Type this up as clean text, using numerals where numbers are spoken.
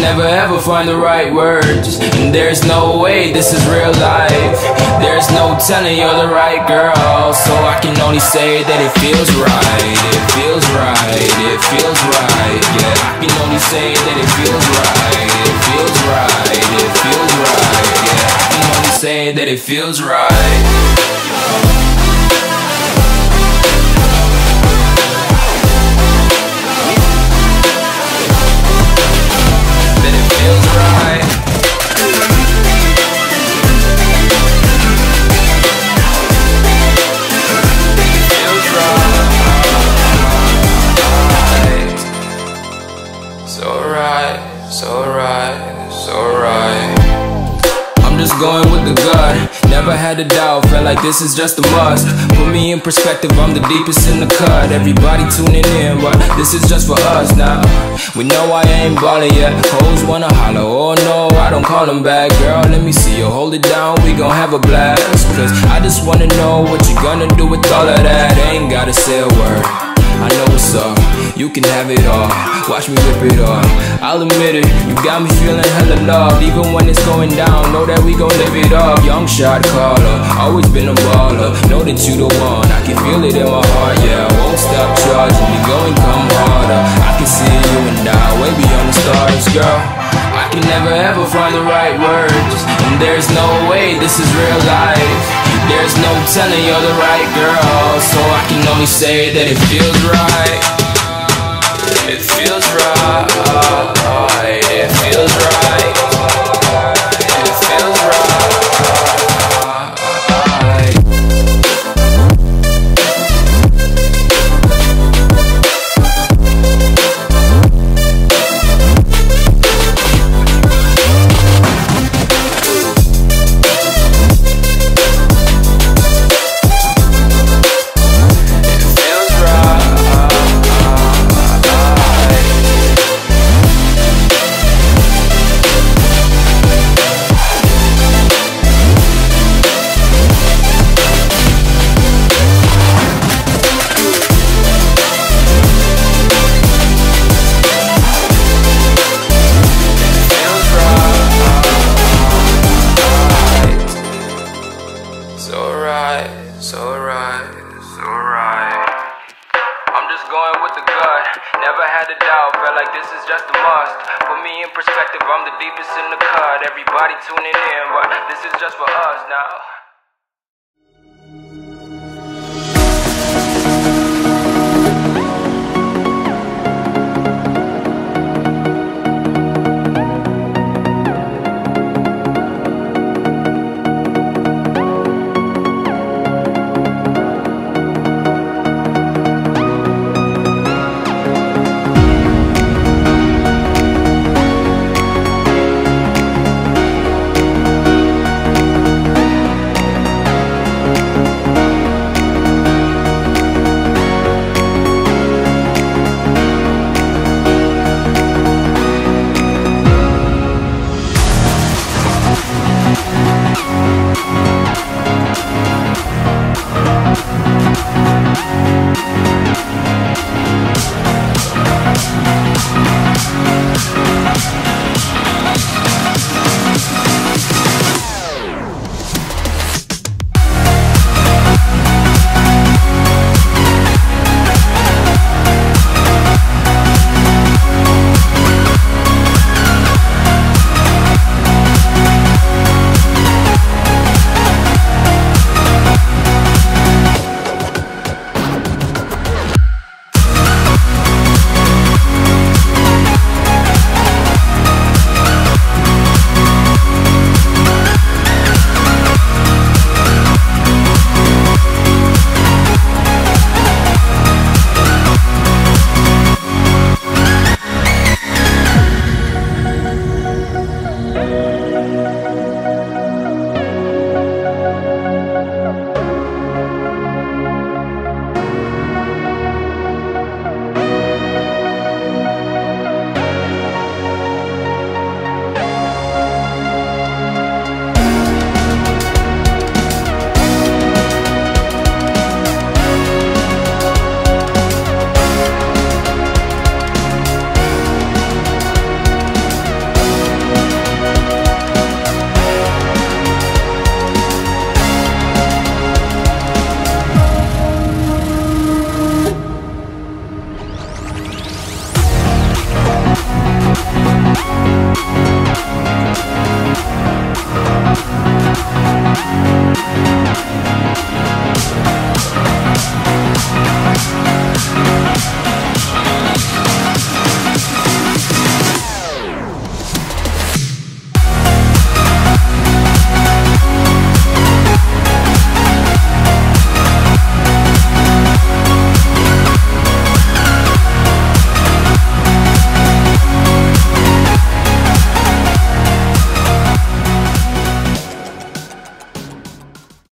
never ever find the right words, and there's no way this is real life. There's no telling you're the right girl, so I can only say that it feels right. It feels right, it feels right. Yeah, I can only say that it feels right. It feels right, it feels right. Yeah, I can only say that it feels right. So right. I'm just going with the gut, never had a doubt, felt like this is just a must. Put me in perspective, I'm the deepest in the cut. Everybody tuning in, but this is just for us now. We know I ain't ballin' yet, hoes wanna holler, oh no, I don't call them back. Girl, let me see you hold it down, we gon' have a blast. Cause I just wanna know what you gonna do with all of that. Ain't gotta say a word, I know what's up, you can have it all. Watch me rip it off, I'll admit it, you got me feeling hella loved. Even when it's going down, know that we gon' live it up. Young shot caller, always been a baller. Know that you the one, I can feel it in my heart. Yeah, I won't stop charging me, go and come harder. I can see you and I, way beyond the stars, girl. I can never ever find the right words, and there's no way this is real life. There's no telling you're the right girl, so I can only say that it feels right. It feels right, it feels right, it feels right. So right. I'm just going with the gut, never had a doubt, felt like this is just a must. Put me in perspective, I'm the deepest in the cut. Everybody tuning in, but this is just for us now.